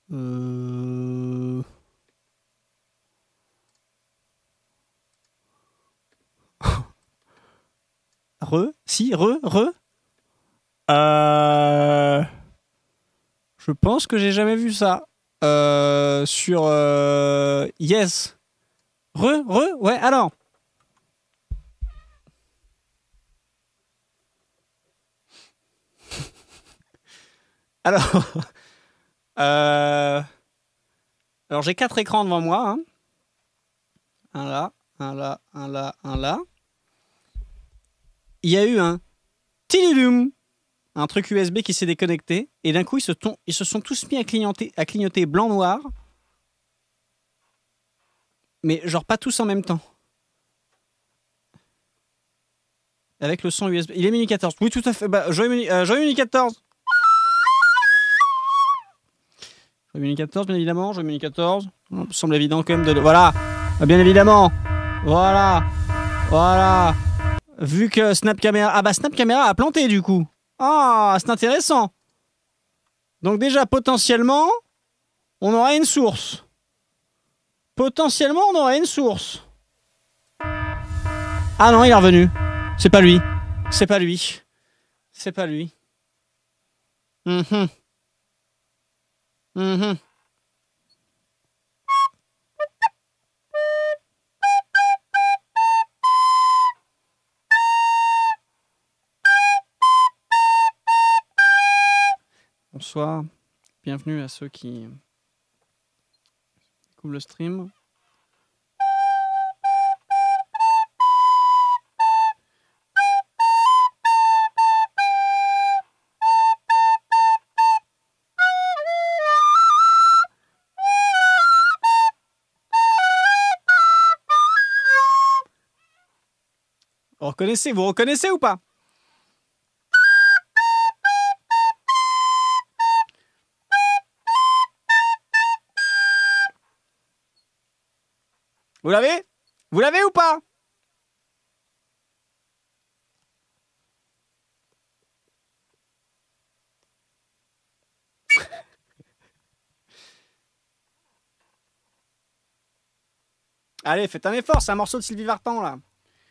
Si, Je pense que j'ai jamais vu ça. Sur Yes. Ouais, alors. Alors, alors j'ai 4 écrans devant moi. Hein. Un là, un là, un là, un là. Il y a eu un tililum, un truc USB qui s'est déconnecté, et d'un coup ils se sont tous mis à clignoter blanc-noir, mais genre pas tous en même temps. Avec le son USB. Il est Mini 14. Oui, tout à fait. Bah, joyeux Mini 14. Joyeux Mini 14, bien évidemment. Joyeux Mini 14. Ça me semble évident quand même de... Voilà. Bien évidemment. Voilà. Vu que Snap Camera... Ah bah Snap Camera a planté du coup. Ah, c'est intéressant. Donc déjà, potentiellement, on aurait une source. Ah non, il est revenu. C'est pas lui. Bonsoir. Bienvenue à ceux qui découvrent le stream. Vous reconnaissez ou pas? Vous l'avez ou pas? Allez, faites un effort, c'est un morceau de Sylvie Vartan là.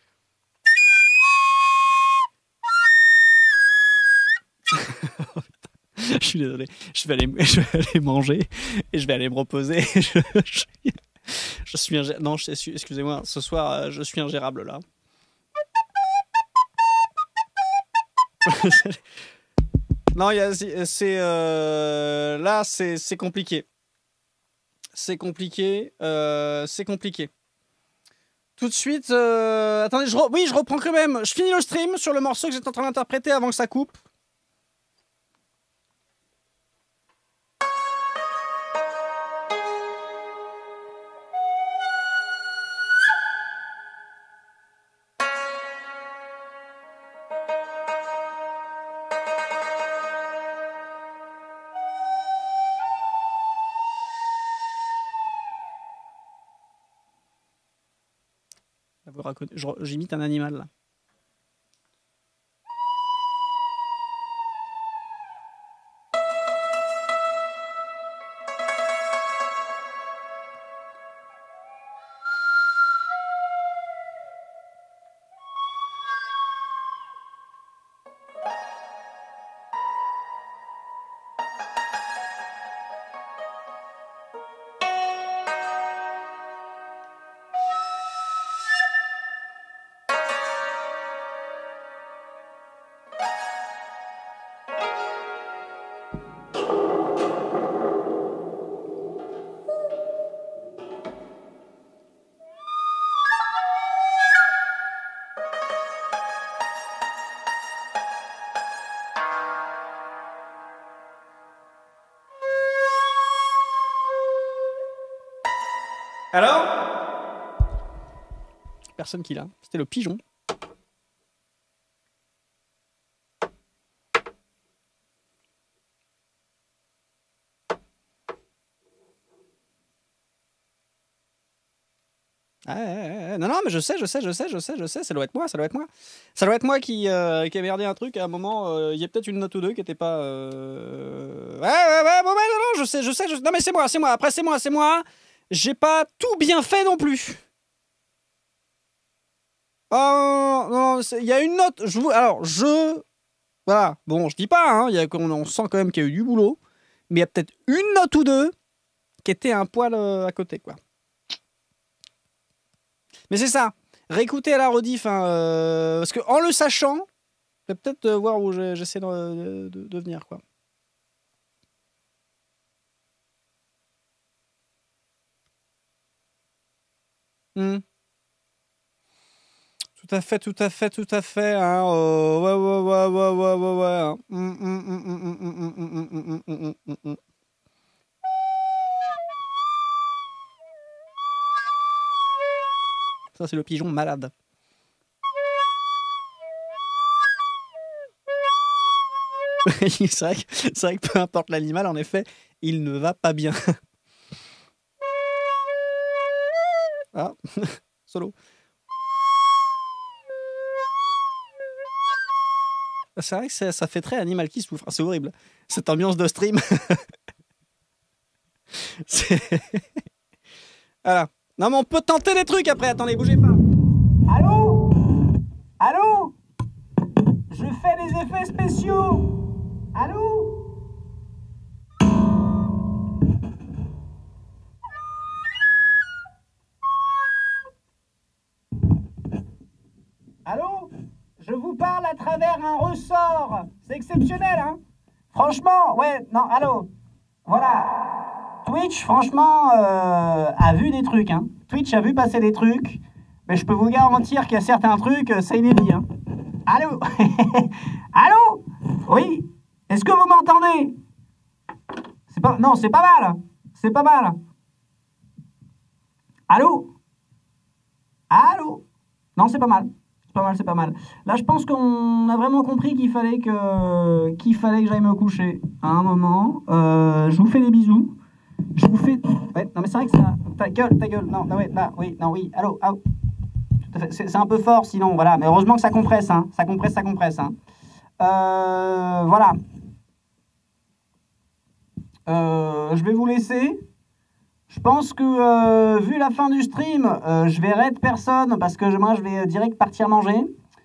Je suis désolé, je vais aller manger et je vais aller me reposer. Je suis non, excusez-moi, ce soir je suis ingérable là. Non, là c'est compliqué. C'est compliqué. Tout de suite, attendez, je reprends quand même. Je finis le stream sur le morceau que j'étais en train d'interpréter avant que ça coupe. J'imite un animal là. Alors? Personne qui l'a. C'était le pigeon. Non, mais je sais, ça doit être moi. Ça doit être moi qui a merdé un truc à un moment. Il y a peut-être une note ou deux qui était pas. Ouais, bon, non, je sais. Non, mais c'est moi. Après, c'est moi. J'ai pas tout bien fait non plus. Oh, non, il y a une note. Voilà. Bon, je dis pas, hein, on sent quand même qu'il y a eu du boulot. Mais il y a peut-être une note ou deux qui était un poil à côté, quoi. Mais c'est ça. Réécouter à la rediff, hein, parce que en le sachant, je vais peut-être voir où j'essaie de venir, quoi. Hmm. Tout à fait. Hein, ouais. Hein. Ça, c'est le pigeon malade. C'est vrai que peu importe l'animal, en effet, il ne va pas bien. Ah, solo. C'est vrai que ça fait très animal qui souffre. C'est horrible. Cette ambiance de stream. Voilà. Non, mais on peut tenter des trucs après. Attendez, bougez pas. Allô? Allô? Je fais des effets spéciaux. Allô? Allô? Je vous parle à travers un ressort. C'est exceptionnel, hein? Franchement, ouais, non, allô? Voilà. Twitch, franchement, a vu des trucs, hein. Twitch a vu passer des trucs. Mais je peux vous garantir qu'il y a certains trucs, c'est inédit, hein. Allô? Allô? Oui? Est-ce que vous m'entendez? Non, c'est pas mal. C'est pas mal. Allô? Allô? Non, c'est pas mal. C'est pas mal. Là, je pense qu'on a vraiment compris qu'il fallait que j'aille me coucher à un moment. Je vous fais des bisous. Je vous fais... Ouais, non, mais c'est vrai que ça... Ta gueule. Non, ouais, là, oui, non, oui. Allô? Tout à fait. C'est un peu fort, sinon, voilà. Mais heureusement que ça compresse, hein. Ça compresse, hein. Voilà. Je vais vous laisser. Je pense que, vu la fin du stream, je vais raid personne parce que moi, je vais direct partir manger.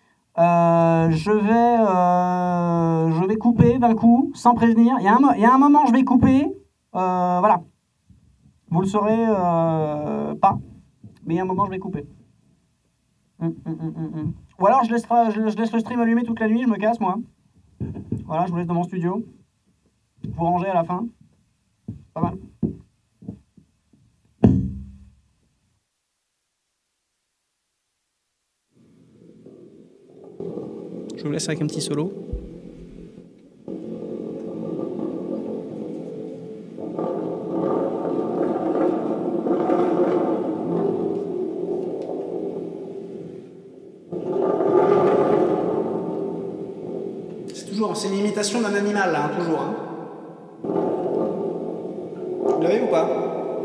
Je vais couper d'un coup, sans prévenir. Il y a un moment, je vais couper. Voilà. Vous le saurez pas. Mais il y a un moment, je vais couper. Ou alors, je laisse le stream allumé toute la nuit, je me casse, moi. Voilà, je vous laisse dans mon studio. Vous rangez à la fin. Pas mal. Je vous laisse avec un petit solo. C'est une imitation d'un animal, là, hein, toujours. Hein. Vous l'avez ou pas?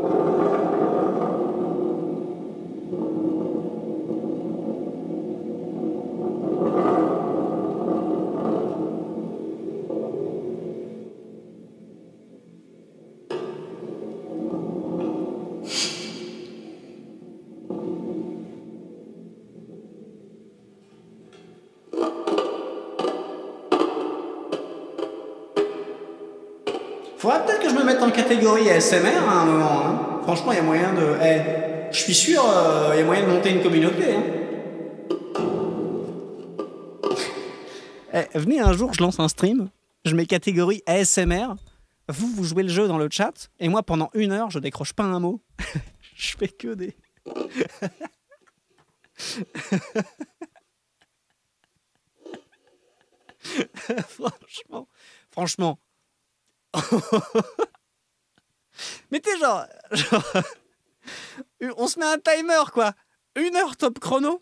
Faudrait peut-être que je me mette en catégorie ASMR à un moment. Hein. Franchement, il y a moyen de... je suis sûr, il y a moyen de monter une communauté. Hein. Venez un jour, je lance un stream, je mets catégorie ASMR, vous jouez le jeu dans le chat, et moi, pendant 1 heure, je décroche pas un mot. Je fais que des... Franchement... Mais t'es genre, on se met un timer quoi, 1 heure top chrono.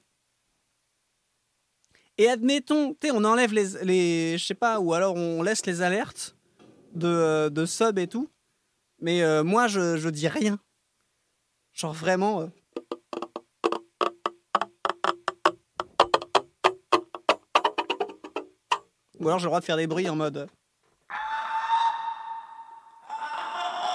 Et admettons, on enlève les je sais pas, ou alors on laisse les alertes de sub et tout. Mais moi je dis rien. Genre vraiment. Ou alors j'ai le droit de faire des bruits en mode.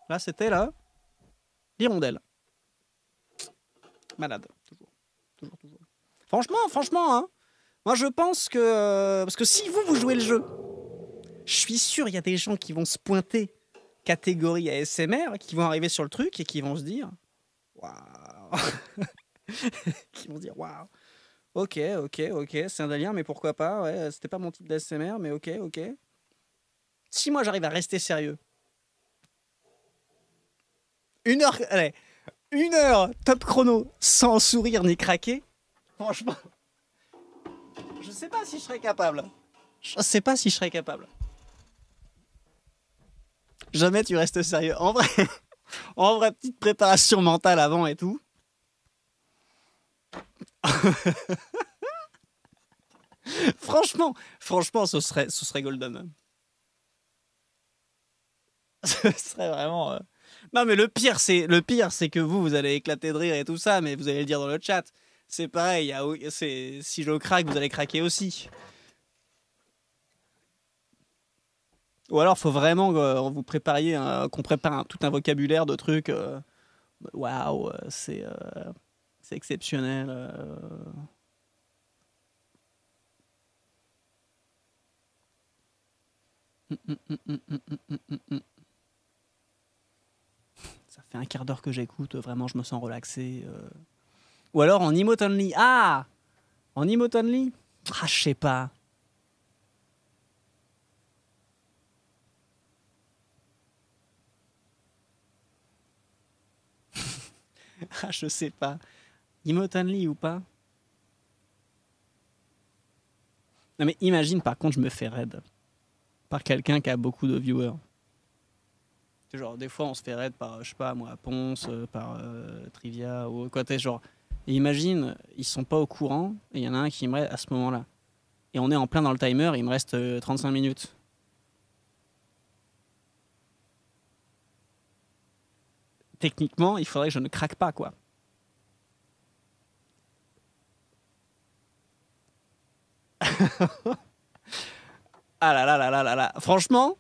Là, c'était là. L'hirondelle. Malade. Toujours. Toujours, toujours. Franchement, hein. Moi, je pense que... parce que si vous jouez le jeu, je suis sûr, il y a des gens qui vont se pointer catégorie ASMR, qui vont arriver sur le truc et qui vont se dire... Waouh. Qui vont dire, waouh. Ok, c'est un délire, mais pourquoi pas. Ouais, c'était pas mon type d'ASMR, mais ok. Si moi, j'arrive à rester sérieux... Allez, 1 heure top chrono sans sourire ni craquer. Franchement, je sais pas si je serais capable. Jamais tu restes sérieux. En vrai, petite préparation mentale avant et tout. franchement, ce serait golden. Ce serait vraiment. Non, mais le pire, c'est que vous allez éclater de rire et tout ça, mais vous allez le dire dans le chat. C'est pareil. Si je craque, vous allez craquer aussi. Ou alors, faut vraiment vous prépariez, qu'on prépare tout un vocabulaire de trucs. Waouh, c'est exceptionnel. Ça fait 1/4 d'heure que j'écoute, vraiment, je me sens relaxé. Ou alors en emote only. Ah, en emote only. Ah, je sais pas. Ah, je sais pas. Emote only ou pas? Non mais imagine par contre je me fais raid par quelqu'un qui a beaucoup de viewers. Genre des fois on se fait raid par, je sais pas moi, Ponce, par Trivia ou quoi, genre. Et imagine, ils sont pas au courant et il y en a un qui me raid à ce moment-là. Et on est en plein dans le timer, il me reste 35 minutes. Techniquement, il faudrait que je ne craque pas, quoi. Ah là là là là là là. Franchement,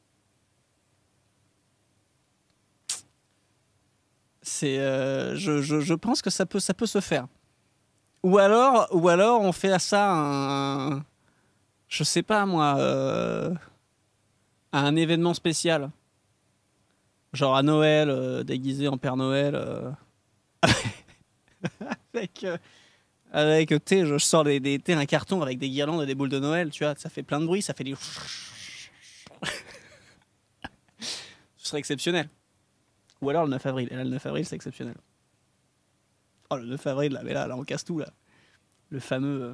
c'est, je pense que ça peut se faire. Ou alors on fait ça je sais pas moi, à un événement spécial. Genre à Noël, déguisé en Père Noël. Avec, tu sais, je sors un carton avec des guirlandes et des boules de Noël, tu vois, ça fait plein de bruit, ça fait des... Ce serait exceptionnel. Ou alors le 9 avril. Et là, le 9 avril, c'est exceptionnel. Oh, le 9 avril, là, mais là, on casse tout, là. Le fameux...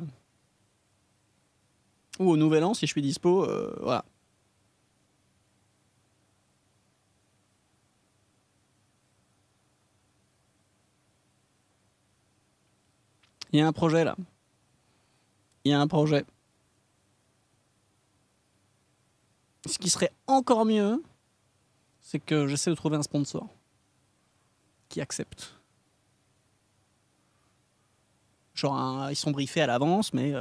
Ou au Nouvel An, si je suis dispo, voilà. Il y a un projet, là. Il y a un projet. Ce qui serait encore mieux, c'est que j'essaie de trouver un sponsor qui accepte. Genre, ils sont briefés à l'avance, mais...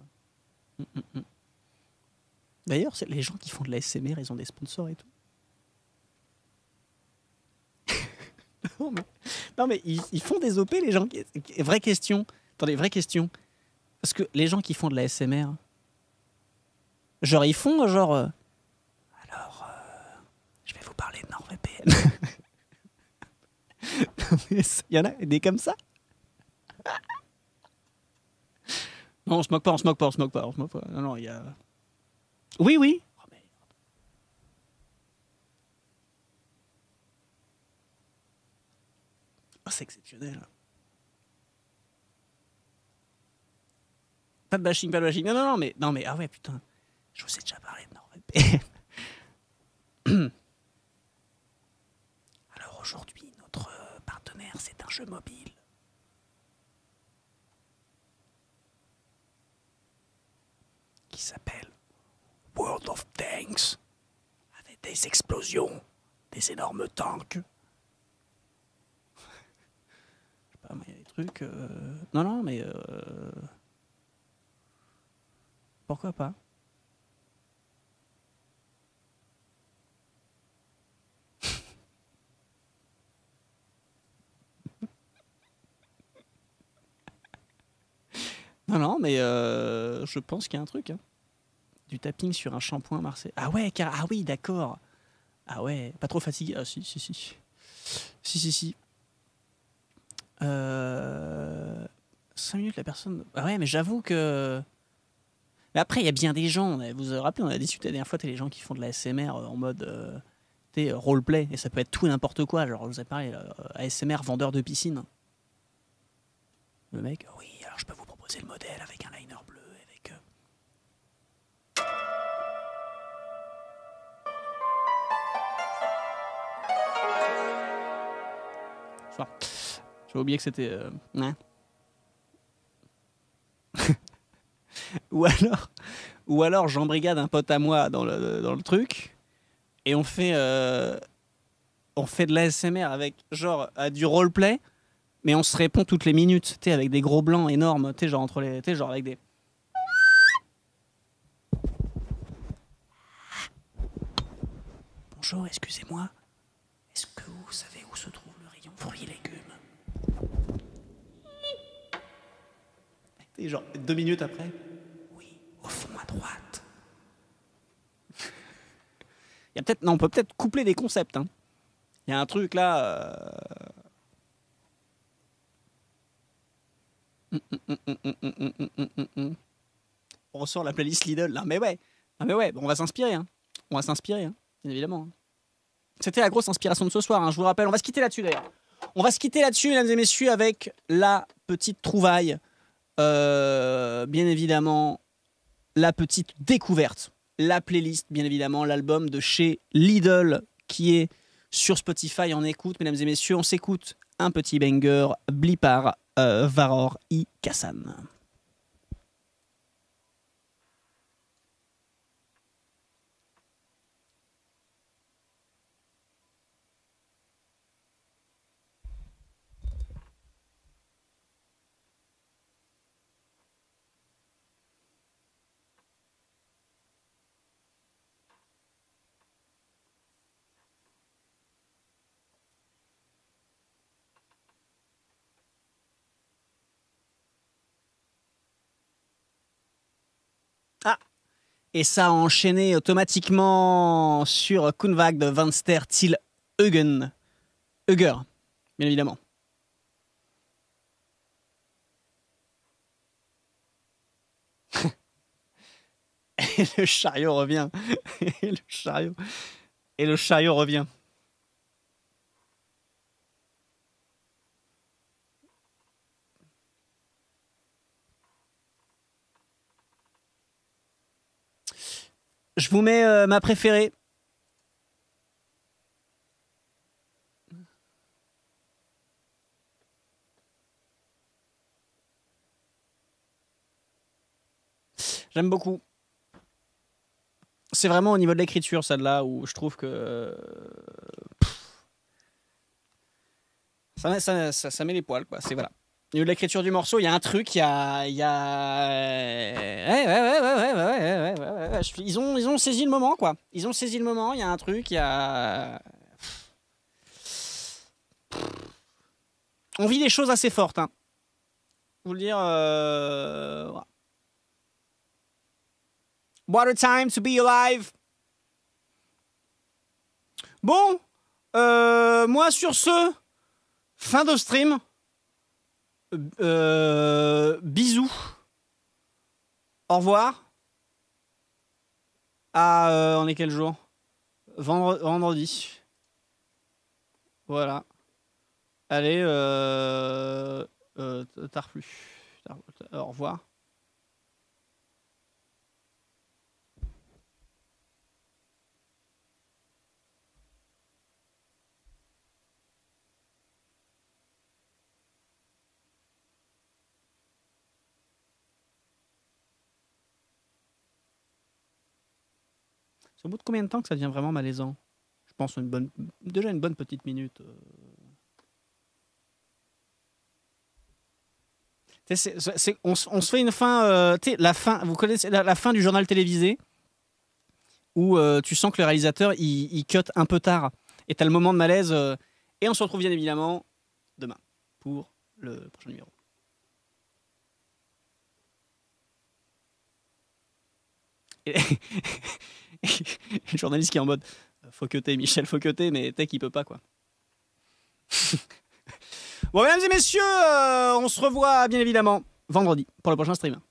D'ailleurs, les gens qui font de la SMR, ils ont des sponsors et tout. non, mais ils font des OP, les gens. Vraie question. Attendez, vraie question. Parce que les gens qui font de la SMR, genre, ils font genre. Alors, je vais vous parler de NordVPN. Il y en a des comme ça. Non, on se moque pas. Non, il y a. Oui. Oh, merde. Oh, c'est exceptionnel. Pas de bashing. Non, mais ah ouais, putain. Je vous ai déjà parlé de NordVPN. Alors aujourd'hui, notre partenaire, c'est un jeu mobile. Qui s'appelle World of Tanks. Avec des explosions, des énormes tanks. Je sais pas, mais il y a des trucs... Non, mais... Pourquoi pas? Non, non, mais je pense qu'il y a un truc. Hein. Du tapping sur un shampoing Marseille. Ah ouais, ah oui, d'accord. Ah ouais, pas trop fatigué. Ah si, si, si. Si, si, si. 5 minutes, la personne... Ah ouais, mais j'avoue que... Mais après, il y a bien des gens, vous vous rappelez, on a discuté la dernière fois, t'as les gens qui font de la SMR en mode roleplay, et ça peut être tout et n'importe quoi. Genre, je vous ai parlé, ASMR vendeur de piscine. Le mec, oui, alors je peux vous proposer le modèle avec un liner bleu, avec... Enfin, j'ai oublié que c'était... hein. Ou alors j'embrigade un pote à moi dans le truc, et on fait de l'ASMR avec genre du roleplay, mais on se répond toutes les minutes, tu sais, avec des gros blancs énormes, tu sais, genre entre les, tu sais, genre avec des... Bonjour, excusez-moi, est-ce que vous savez où se trouve le rayon fruits et légumes? Et genre 2 minutes après, oui, au fond à droite. Il y a peut-être, non, on peut peut-être coupler des concepts. Hein. Il y a un truc là. On ressort la playlist Lidl là, mais ouais, ah mais ouais, on va s'inspirer, hein. On va s'inspirer, hein, bien évidemment. C'était la grosse inspiration de ce soir, hein, je vous rappelle. On va se quitter là-dessus d'ailleurs. On va se quitter là-dessus, mesdames et messieurs, avec la petite trouvaille, bien évidemment, la petite découverte, la playlist, bien évidemment, l'album de chez Lidl qui est sur Spotify en écoute, mesdames et messieurs. On s'écoute un petit banger, Blipar, Varor I Kassan. Ah, et ça a enchaîné automatiquement sur Kunvag de Van Ster Til Eugen. Euger, bien évidemment. Et le chariot revient. Et le chariot revient. Je vous mets ma préférée. J'aime beaucoup. C'est vraiment au niveau de l'écriture, celle-là, où je trouve que... Ça met les poils, quoi. C'est voilà. Au niveau de l'écriture du morceau, il y a un truc, il y a... Ouais. Ils ont saisi le moment, quoi. Ils ont saisi le moment, il y a un truc, il y a... On vit des choses assez fortes, hein. Vous le dire... Voilà. What a time to be alive. Bon, moi sur ce, fin de stream. Bisous. Au revoir. Ah, on est quel jour? Vendredi. Voilà. Allez, tard plus. Au revoir. C'est au bout de combien de temps que ça devient vraiment malaisant? Je pense déjà une bonne petite minute. On se fait une fin, la fin. Vous connaissez la fin du journal télévisé où tu sens que le réalisateur il cut un peu tard et t'as le moment de malaise. Et on se retrouve bien évidemment demain pour le prochain numéro. Et le journaliste qui est en mode faut que t'aies Michel, faut que t'aies, mais Tech il peut pas quoi. Bon, mesdames et messieurs, on se revoit bien évidemment vendredi pour le prochain stream.